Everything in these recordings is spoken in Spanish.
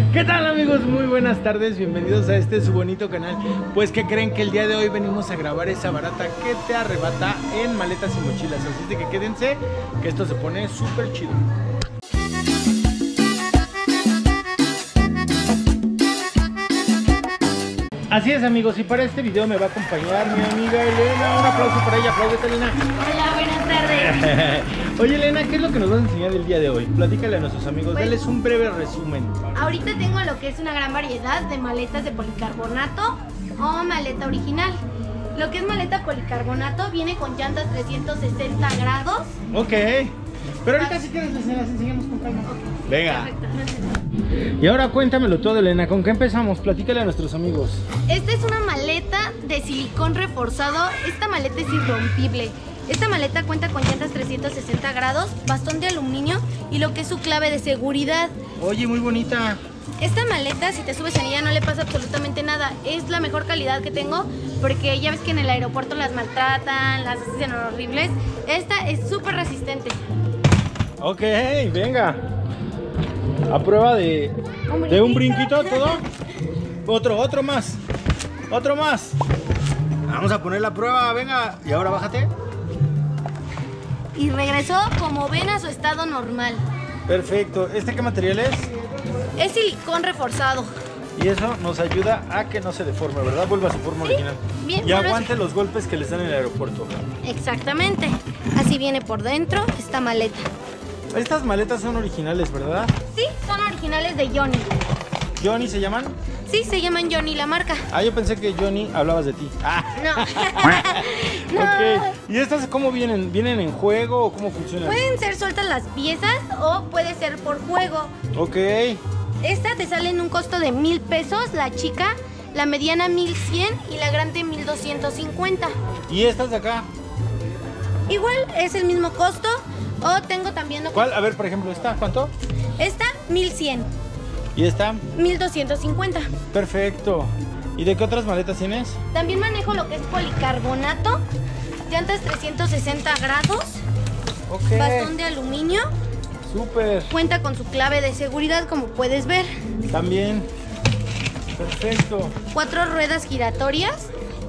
¿Qué tal, amigos? Muy buenas tardes, bienvenidos a este su bonito canal. Pues que creen que el día de hoy venimos a grabar esa barata que te arrebata en maletas y mochilas. Así de que quédense, que esto se pone súper chido. Así es, amigos, y para este video me va a acompañar mi amiga Elena. Un aplauso para ella, apláudete, Elena. Hola, buenas tardes. Oye, Elena, ¿qué es lo que nos vas a enseñar el día de hoy? Platícale a nuestros amigos, Pues, dales un breve resumen. Ahorita tengo lo que es una gran variedad de maletas de policarbonato o maleta original. Lo que es maleta policarbonato viene con llantas 360 grados. Ok, pero ahorita si quieres las enseñamos con calma. Venga. Perfecto. Y ahora cuéntamelo todo, Elena, ¿con qué empezamos? Platícale a nuestros amigos. Esta es una maleta de silicón reforzado. Esta maleta es irrompible. Esta maleta cuenta con llantas 360 grados, bastón de aluminio y lo que es su clave de seguridad. Oye, muy bonita. Esta maleta, si te subes en ella, no le pasa absolutamente nada. Es la mejor calidad que tengo porque ya ves que en el aeropuerto las maltratan, las hacen horribles. Esta es súper resistente. Ok, venga. A prueba de un brinquito, todo. Otro más. Otro más. Vamos a poner la prueba, venga. Y ahora bájate. Y regresó, como ven, a su estado normal. Perfecto. ¿Este qué material es? Es silicón reforzado. Y eso nos ayuda a que no se deforme, ¿verdad? Vuelva a su forma original. Bien, y aguante los golpes que les dan en el aeropuerto. Exactamente. Así viene por dentro esta maleta. Estas maletas son originales, ¿verdad? Sí, son originales de Johnny. ¿Johnny se llaman? Sí, se llaman Johnny la marca. Ah, yo pensé que Johnny hablabas de ti. Ah. No. No. Ok. ¿Y estas cómo vienen? ¿Vienen en juego o cómo funcionan? Pueden ser sueltas las piezas o puede ser por juego. Ok. Esta te sale en un costo de 1,000 pesos, la chica, la mediana 1,100 y la grande 1,250. ¿Y estas de acá? Igual es el mismo costo. O tengo también... ¿Cuál? A ver, por ejemplo, ¿esta cuánto? Esta 1,100. ¿Y esta? 1,250. Perfecto. ¿Y de qué otras maletas tienes? También manejo lo que es policarbonato, llantas 360 grados, Ok. bastón de aluminio, Súper. cuenta con su clave de seguridad como puedes ver, También. Perfecto. 4 ruedas giratorias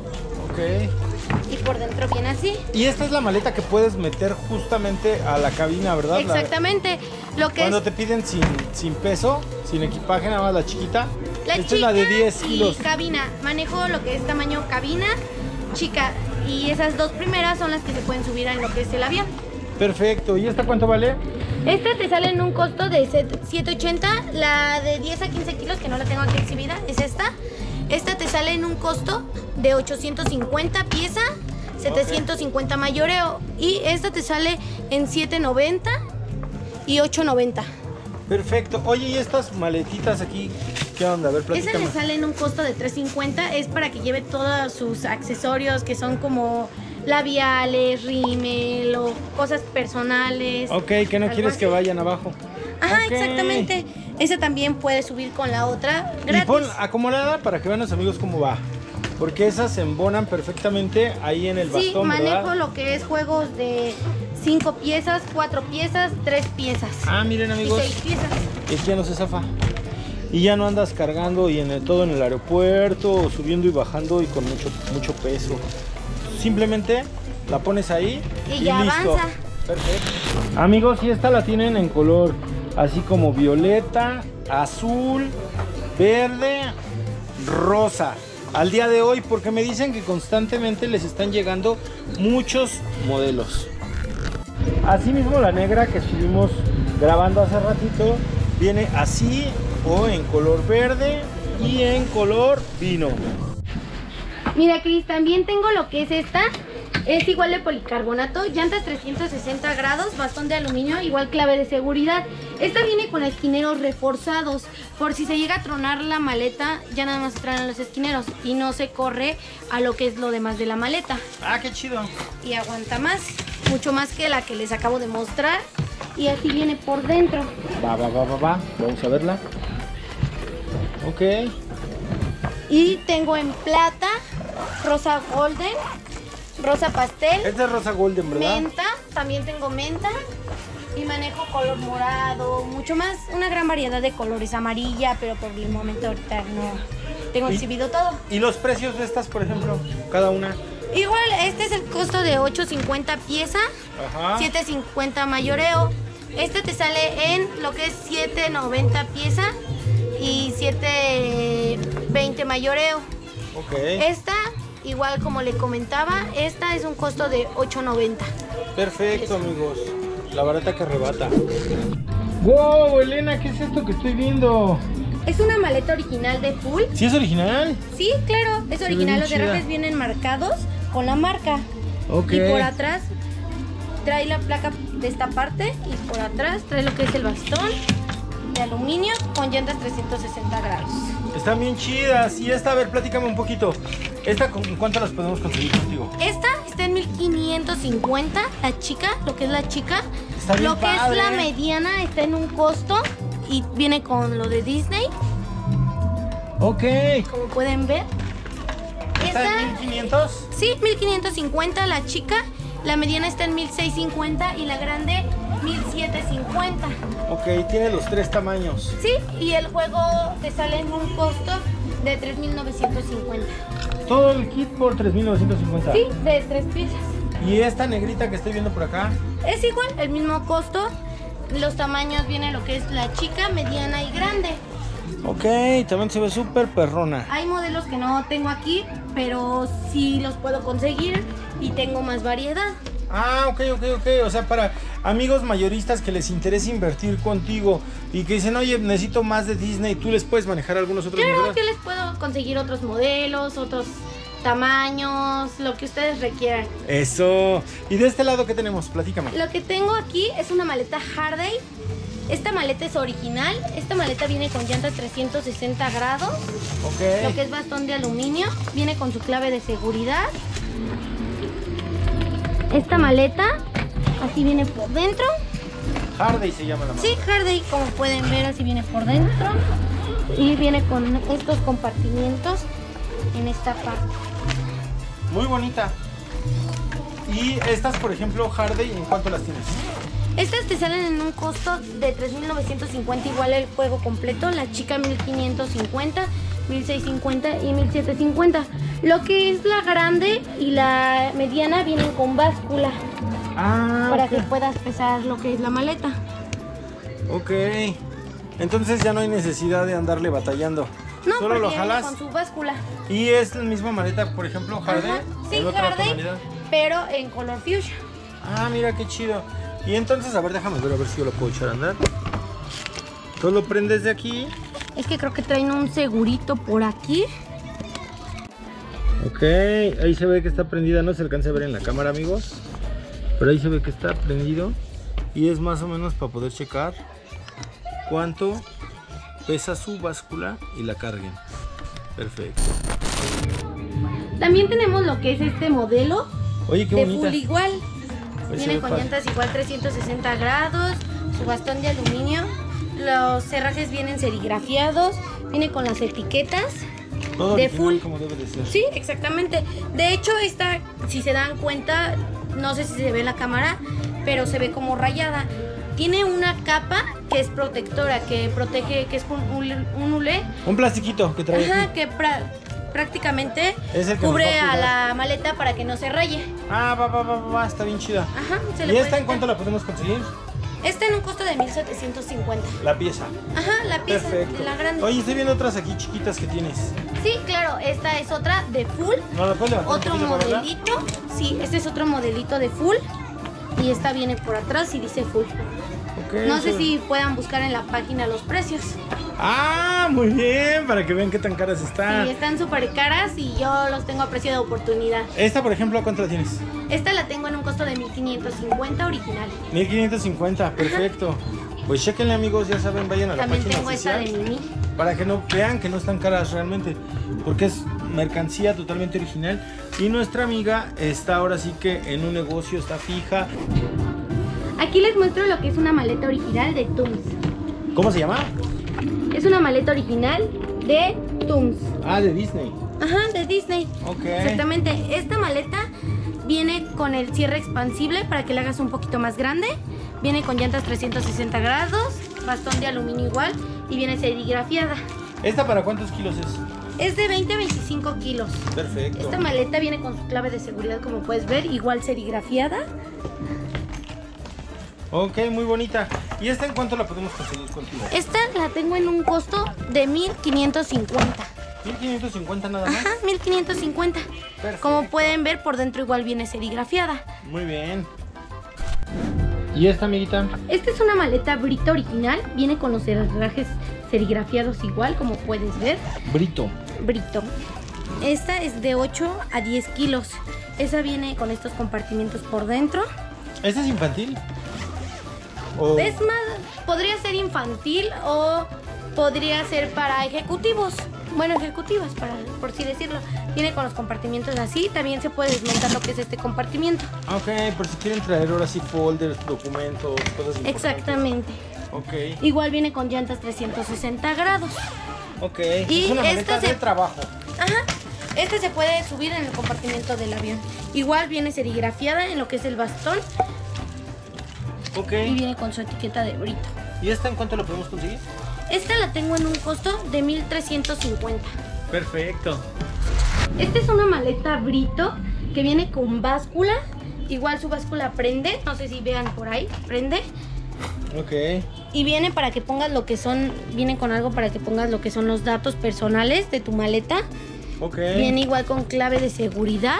Ok. y por dentro viene así. Y esta es la maleta que puedes meter justamente a la cabina, ¿verdad? Exactamente. Lo que Cuando es te piden sin peso, sin equipaje, nada más la chiquita. la Esta chica es la de 10 y kilos. cabina. Manejo lo que es tamaño cabina, chica. Y esas dos primeras son las que se pueden subir en lo que es el avión. Perfecto. ¿Y esta cuánto vale? Esta te sale en un costo de 780, la de 10 a 15 kilos, que no la tengo aquí exhibida, es esta. Esta te sale en un costo de 850 pieza, 750 mayoreo. Y esta te sale en 790 y 890. Perfecto. Oye, ¿y estas maletitas aquí? ¿Qué onda? A ver, Esa platícame. le sale en un costo de 350, es para que lleve todos sus accesorios que son como labiales, rímel o cosas personales. Ok, que no algo quieres que así. vayan abajo. Ajá, Ok. exactamente. Esa también puede subir con la otra Y gratis. pon acomodada para que vean los amigos cómo va. Porque esas se embonan perfectamente ahí en el Sí, bastón, manejo ¿verdad? lo que es juegos de 5 piezas, 4 piezas, 3 piezas. Ah, miren, Y amigos. 6 piezas. Y aquí ya no se zafa. Y ya no andas cargando y todo en el aeropuerto, subiendo y bajando y con mucho peso. Simplemente la pones ahí Y ya listo. avanza. Perfecto. Amigos, y esta la tienen en color así como violeta, azul, verde, rosa. Al día de hoy, porque me dicen que constantemente les están llegando muchos modelos. Asimismo, la negra que estuvimos grabando hace ratito viene así o en color verde y en color vino. Mira, Cris, también tengo lo que es esta. Es igual de policarbonato, llantas 360 grados, bastón de aluminio, igual clave de seguridad. Esta viene con esquineros reforzados. Por si se llega a tronar la maleta, ya nada más se traen los esquineros y no se corre a lo que es lo demás de la maleta. Ah, qué chido. Y aguanta más, mucho más que la que les acabo de mostrar. Y así viene por dentro. Va. Vamos a verla. Ok. Y tengo en plata, rosa golden, rosa pastel, Esta es rosa golden, ¿verdad? menta, también tengo menta. Y manejo color morado, mucho más, una gran variedad de colores, amarilla, pero por el momento ahorita no tengo exhibido todo. ¿Y los precios de estas, por ejemplo, cada una? Igual, este es el costo de $8.50 pieza, Ajá. $7.50 mayoreo. Este te sale en lo que es $7.90 pieza y $7.20 mayoreo. Ok. Esta, igual como le comentaba, esta es un costo de $8.90. Perfecto, amigos. La barata que arrebata. ¡Wow, Elena! ¿Qué es esto que estoy viendo? Es una maleta original de Full. ¿Sí es original? Sí, claro, es original. Los chida. herrajes vienen marcados con la marca. Ok. Y por atrás trae la placa de esta parte y por atrás trae lo que es el bastón de aluminio con llantas 360 grados. Están bien chidas. Y esta, a ver, platícame un poquito. ¿Esta con cuánto las podemos conseguir contigo? Esta está en 1550, la chica, lo que es la chica. Está bien Lo que padre. es la mediana está en un costo y viene con lo de Disney, Ok. como pueden ver. ¿Está en 1500? Sí, 1550 la chica, la mediana está en 1650 y la grande 1750. Ok, tiene los 3 tamaños. Sí, y el juego te sale en un costo de 3950. Todo el kit por 3950. Sí, de 3 piezas. Y esta negrita que estoy viendo por acá. Es igual, el mismo costo. Los tamaños viene lo que es la chica, mediana y grande. Ok, también se ve súper perrona. Hay modelos que no tengo aquí, pero sí los puedo conseguir y tengo más variedad. Ah, ok. O sea, para amigos mayoristas que les interesa invertir contigo y que dicen, oye, necesito más de Disney, tú les puedes manejar algunos otros Claro, modelos. yo les puedo conseguir otros modelos, otros tamaños, lo que ustedes requieran. Eso. ¿Y de este lado qué tenemos? Platícame. Lo que tengo aquí es una maleta Hardy. Esta maleta es original. Esta maleta viene con llantas 360 grados. Ok. Lo que es bastón de aluminio. Viene con su clave de seguridad. Esta maleta así viene por dentro. Hardy se llama la marca. Sí, Hardy, como pueden ver, así viene por dentro. Y viene con estos compartimientos en esta parte. Muy bonita. Y estas, por ejemplo, Hardy, ¿en cuánto las tienes? Estas te salen en un costo de 3.950, igual el juego completo. La chica 1.550, 1.650 y 1.750. Lo que es la grande y la mediana vienen con báscula para que puedas pesar lo que es la maleta. Ok. Entonces ya no hay necesidad de andarle batallando. No, Solo lo porque viene jalas. con su báscula. Y es la misma maleta, por ejemplo, Hardy. Ajá, sí, en otra Hardy, tonalidad. pero en color fuchsia. Ah, mira qué chido. Y entonces, a ver, déjame ver a ver si yo lo puedo echar a andar. Tú lo prendes de aquí. Es que creo que traen un segurito por aquí. Ok, ahí se ve que está prendida. No se alcanza a ver en la cámara, amigos. Pero ahí se ve que está prendido. Y es más o menos para poder checar cuánto pesa su báscula y la carguen. Perfecto. También tenemos lo que es este modelo Oye, qué de bonita. full igual. Ahí se Viene ve con padre. llantas igual 360 grados, su bastón de aluminio. Los cerrajes vienen serigrafiados, viene con las etiquetas. Todo de original, full. como debe de ser. Sí, exactamente. De hecho, esta, si se dan cuenta, no sé si se ve en la cámara, pero se ve como rayada. Tiene una capa que es protectora, que protege, que es un hulé. Un plastiquito que trae Ajá, aquí. que prácticamente Es el que cubre nos va a a cuidar. la maleta para que no se raye. Ah, va, está bien chida. Ajá, se ¿Y le esta puede en cuánto la podemos conseguir? Esta en un costo de 1.750. La pieza. Ajá, la pieza, Perfecto. la grande. Oye, estoy viendo otras aquí chiquitas que tienes. Sí, claro, esta es otra de full. ¿No la puedes levantar Otro un poquito para verla? modelito. Sí, este es otro modelito de full. Y esta viene por atrás y dice full. Ok, No sé sí. si puedan buscar en la página los precios. Ah, muy bien, para que vean qué tan caras están. Sí, están súper caras y yo los tengo a precio de oportunidad. Esta, por ejemplo, ¿cuánto la tienes? Esta la tengo en un costo de 1.550 original. 1550, perfecto. Pues chequenle, amigos, ya saben, vayan a la También página tengo esta oficial de Mimi. para que no vean que no están caras realmente, porque es mercancía totalmente original. Y nuestra amiga está ahora sí que en un negocio, está fija. Aquí les muestro lo que es una maleta original de Tums. ¿Cómo se llama? Es una maleta original de Tums. Ah, de Disney. Ajá, de Disney. Ok. Exactamente. Esta maleta viene con el cierre expansible para que la hagas un poquito más grande. Viene con llantas 360 grados, bastón de aluminio igual y viene serigrafiada. ¿Esta para cuántos kilos es? Es de 20 a 25 kilos. Perfecto. Esta maleta viene con su clave de seguridad, como puedes ver, igual serigrafiada. Ok, muy bonita. ¿Y esta en cuánto la podemos conseguir contigo? Esta la tengo en un costo de 1,550. 1,550 nada más. Ajá, 1,550. Perfecto. Como pueden ver, por dentro igual viene serigrafiada. Muy bien. ¿Y esta, amiguita? Esta es una maleta Brito original. Viene con los herrajes serigrafiados igual, como puedes ver. Brito. Brito. Esta es de 8 a 10 kilos. Esa viene con estos compartimientos por dentro. ¿Esta es infantil? ¿O... Es más, podría ser infantil o podría ser para ejecutivos. Bueno, ejecutivas, por así decirlo. Viene con los compartimientos así. También se puede desmontar lo que es este compartimiento. Ok, por si quieren traer ahora sí folders, documentos, cosas importantes. Exactamente. Ok. Igual viene con llantas 360 grados. Ok. Y es una maleta de trabajo. Ajá. Este se puede subir en el compartimento del avión. Igual viene serigrafiada en lo que es el bastón. Ok. Y viene con su etiqueta de Brito. ¿Y esta en cuánto la podemos conseguir? Esta la tengo en un costo de 1,350. Perfecto. Esta es una maleta Brito que viene con báscula. Igual su báscula prende. No sé si vean por ahí. Prende. Ok. Y viene para que pongas lo que son. Viene con algo para que pongas lo que son los datos personales de tu maleta. Ok. Viene igual con clave de seguridad.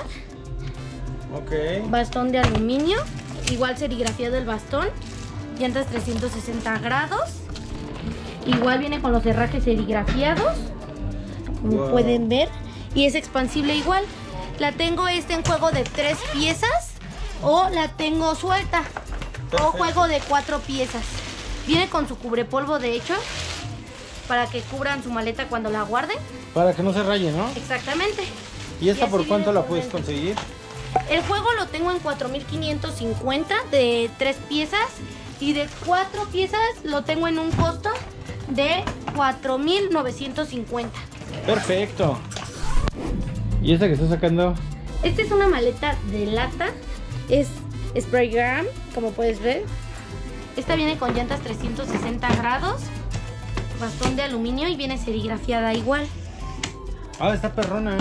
Ok. Bastón de aluminio. Igual serigrafiado el bastón. Llantas 360 grados. Igual viene con los herrajes serigrafiados, como pueden ver. Y es expansible igual. La tengo en juego de 3 piezas o la tengo suelta. Perfecto. O juego de 4 piezas. Viene con su cubrepolvo, de hecho, para que cubran su maleta cuando la guarden. Para que no se raye, ¿no? Exactamente. ¿Y esta así por cuánto viene la por puedes dentro. conseguir? El juego lo tengo en 4,550 de 3 piezas. Y de 4 piezas lo tengo en un costo de 4,950. Perfecto. ¿Y esta que está sacando? Esta es una maleta de lata. Es Spraygram, como puedes ver. Esta viene con llantas 360 grados. Bastón de aluminio y viene serigrafiada igual. Ah, está perrona.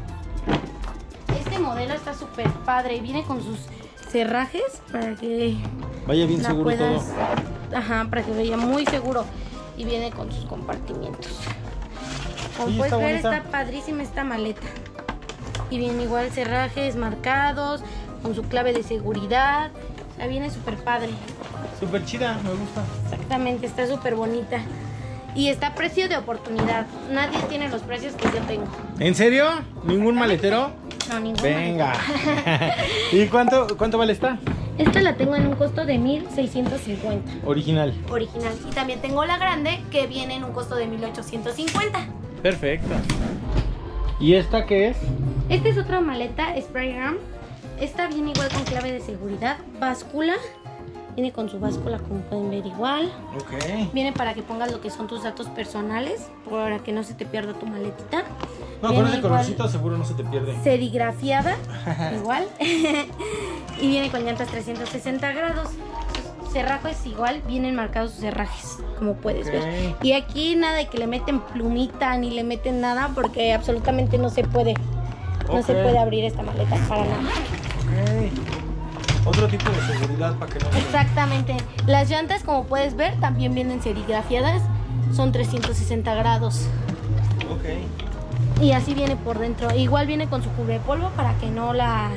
Este modelo está súper padre. Viene con sus cerrajes para que Vaya bien la seguro puedas... todo. Ajá, para que vaya muy seguro. Y viene con sus compartimientos. Como Oye, puedes está ver, bonita. está padrísima esta maleta. Y viene igual cerrajes marcados, con su clave de seguridad. O sea, viene súper padre. Súper chida, me gusta. Exactamente, está súper bonita. Y está a precio de oportunidad. Nadie tiene los precios que yo tengo. ¿En serio? ¿Ningún maletero? No, ningún Venga. maletero. ¿Y cuánto vale esta? Esta la tengo en un costo de 1,650. Original. Original. Y también tengo la grande que viene en un costo de 1,850. Perfecto. ¿Y esta qué es? Esta es otra maleta Spraygram. Esta viene igual con clave de seguridad, báscula. Viene con su báscula, como pueden ver, igual. Ok. Viene para que pongas lo que son tus datos personales, para que no se te pierda tu maletita. No, Viene con ese igual colorcito seguro no se te pierde. serigrafiada, igual. Y viene con llantas 360 grados. Sus cerrajes igual, vienen marcados sus cerrajes, como puedes ver. Y aquí nada de que le meten plumita ni le meten nada, porque absolutamente no se puede. No se puede abrir esta maleta para nada. Ok. Otro tipo de seguridad para que no se... Exactamente. Las llantas, como puedes ver, también vienen serigrafiadas. Son 360 grados. Ok. Y así viene por dentro. Igual viene con su cubrepolvo para que no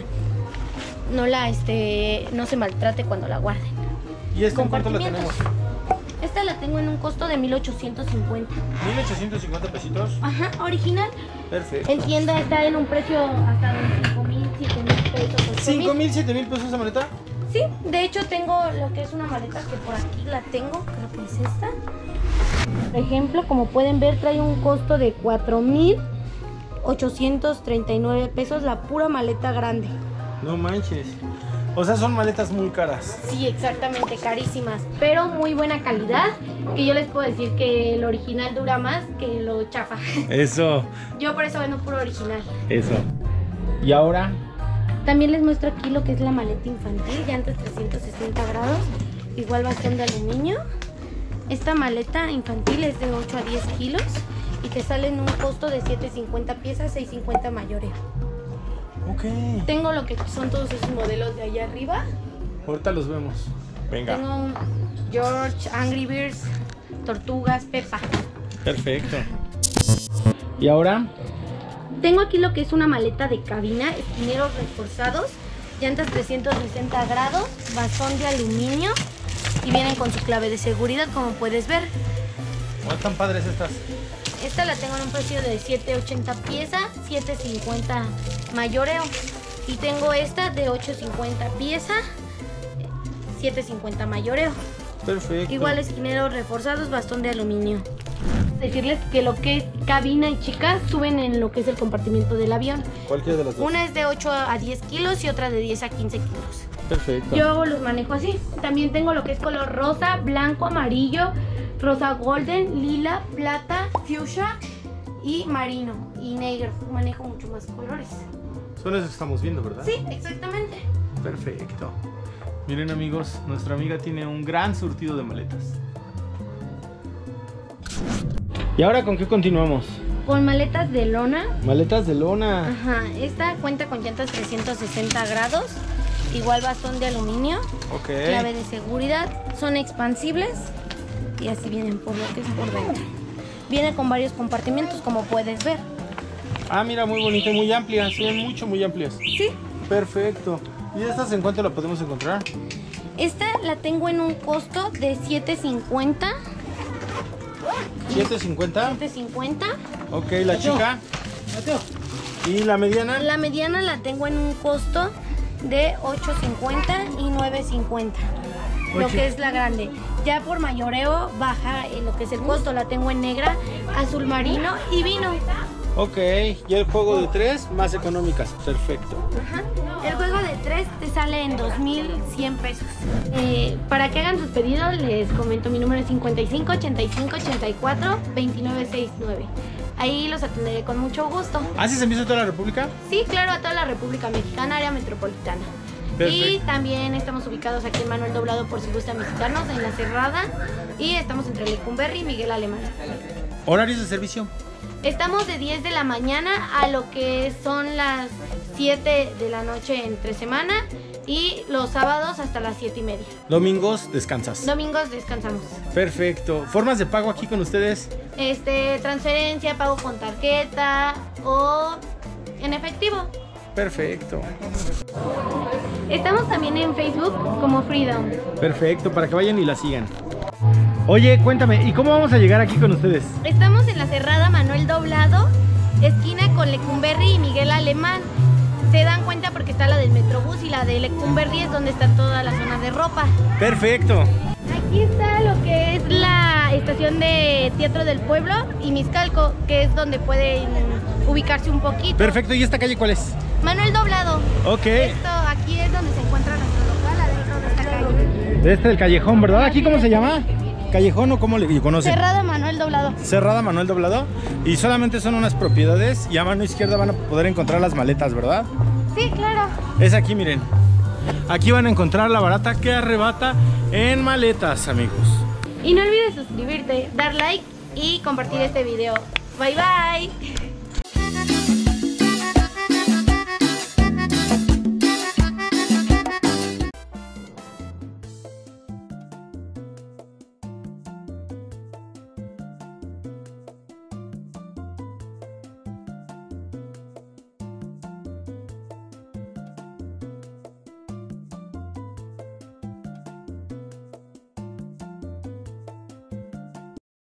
se maltrate cuando la guarden. ¿Y esta en cuánto la tenemos? Esta la tengo en un costo de 1,850. 1,850 pesitos. Ajá, original. Perfecto. En tienda está en un precio hasta de 5,000, 7,000 pesos. 5,000, 7,000 pesos esa maleta. Sí, de hecho tengo lo que es una maleta que por aquí la tengo, creo que es esta. Por ejemplo, como pueden ver, trae un costo de 4,839 pesos la pura maleta grande. No manches. O sea, son maletas muy caras. Sí, exactamente, carísimas, pero muy buena calidad. Que yo les puedo decir que el original dura más que lo chafa. Eso. Yo por eso vendo puro original. Eso. ¿Y ahora? También les muestro aquí lo que es la maleta infantil, llantas 360 grados. igual bastón de aluminio. Esta maleta infantil es de 8 a 10 kilos y te sale en un costo de 7.50 piezas, 6.50 mayoreo. Ok. Tengo lo que son todos esos modelos de allá arriba. Ahorita los vemos. Venga. Tengo un George, Angry Birds, Tortugas, Peppa. Perfecto. ¿Y ahora? Tengo aquí lo que es una maleta de cabina, esquineros reforzados, llantas 360 grados, bastón de aluminio y vienen con su clave de seguridad, como puedes ver. ¿Cuántas están padres estas? Esta la tengo en un precio de 7.80 pieza, 7.50 mayoreo. Y tengo esta de 8.50 pieza, 7.50 mayoreo. Perfecto. Igual esquineros reforzados, bastón de aluminio. Decirles que lo que es cabina y chicas suben en lo que es el compartimiento del avión. Cualquiera de las dos. Una es de 8 a 10 kilos y otra de 10 a 15 kilos. Perfecto. Yo los manejo así. También tengo lo que es color rosa, blanco, amarillo, rosa golden, lila, plata, fuchsia y marino y negro. Manejo mucho más colores. Son esos que estamos viendo, ¿verdad? Sí, exactamente. Perfecto. Miren amigos, nuestra amiga tiene un gran surtido de maletas. ¿Y ahora con qué continuamos? Con maletas de lona. Maletas de lona. Ajá, esta cuenta con llantas 360 grados. Igual bastón de aluminio. Ok. Clave de seguridad. Son expansibles. Y así vienen por lo que es por dentro. Viene con varios compartimentos, como puedes ver. Ah, mira, muy bonita y muy amplia. Sí, muy amplias. Sí. Perfecto. ¿Y estas en cuánto la podemos encontrar? Esta la tengo en un costo de 7.50. ¿7.50? 7.50. Ok, la chica. ¿Y la mediana? La mediana la tengo en un costo de 8.50 y 9.50. Lo que es la grande. Ya por mayoreo baja en lo que es el costo. La tengo en negra, azul marino y vino. Ok, y el juego de 3 más económicas. Perfecto. Ajá. El juego de 3 te sale en 2.100 pesos. Para que hagan sus pedidos les comento, mi número es 55 85 84 2969. Ahí los atenderé con mucho gusto. ¿Haces envíos a toda la República? Sí, claro, a toda la República Mexicana, área metropolitana. Perfecto. Y también estamos ubicados aquí en Manuel Doblado, por si gustan visitarnos, en La Cerrada. Y estamos entre Lecumberri y Miguel Alemán. ¿Horarios de servicio? Estamos de 10 de la mañana a lo que son las 7 de la noche entre semana y los sábados hasta las 7:30. Domingos descansas. Domingos descansamos. Perfecto. ¿Formas de pago aquí con ustedes? Transferencia, pago con tarjeta o en efectivo. Perfecto. Estamos también en Facebook como Freedom. Perfecto, para que vayan y la sigan. Oye, cuéntame, ¿y cómo vamos a llegar aquí con ustedes? Estamos en La Cerrada, Manuel Doblado, esquina con Lecumberri y Miguel Alemán. Se dan cuenta porque está la del Metrobús y la de Lecumberri es donde está toda la zona de ropa. Perfecto. Aquí está lo que es la estación de Teatro del Pueblo y Miscalco, que es donde pueden ubicarse un poquito. Perfecto, ¿y esta calle cuál es? Manuel Doblado. Ok. Aquí es donde se encuentra nuestro local, adentro de esta calle. De del callejón, ¿verdad? ¿Aquí cómo se llama? ¿Callejón o cómo le conocen? Cerrada Manuel Doblado. Cerrada Manuel Doblado. Y solamente son unas propiedades y a mano izquierda van a poder encontrar las maletas, ¿verdad? Sí, claro. Es aquí, miren. Aquí van a encontrar la barata que arrebata en maletas, amigos. Y no olvides suscribirte, dar like y compartir este video. Bye bye.